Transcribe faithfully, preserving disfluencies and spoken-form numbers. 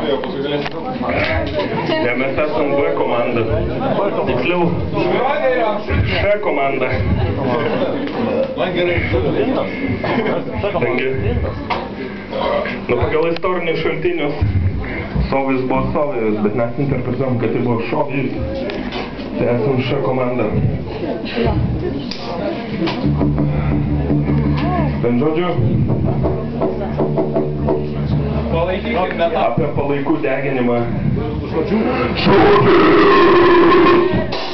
Ne, mes esam B komanda. Tiksliau, Š komanda. Taigi, nu pagal istorinius šaltinius Sovijus buvo Sovijus, bet mes interpretuojam, kad tai buvo Šovijus. Tai esam Š komanda. Ten žodžiu, apie palaikų deginimą.